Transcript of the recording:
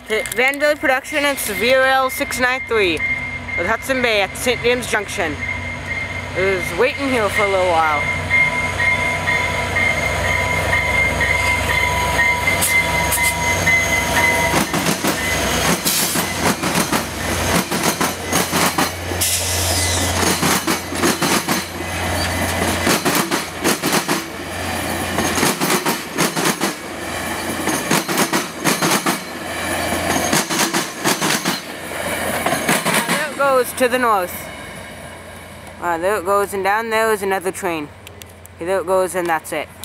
Vanville Production and VRL 693 with Hudson Bay at St. James Junction. It was waiting here for a little while. Goes to the north. There it goes, and down there is another train. There it goes, and that's it.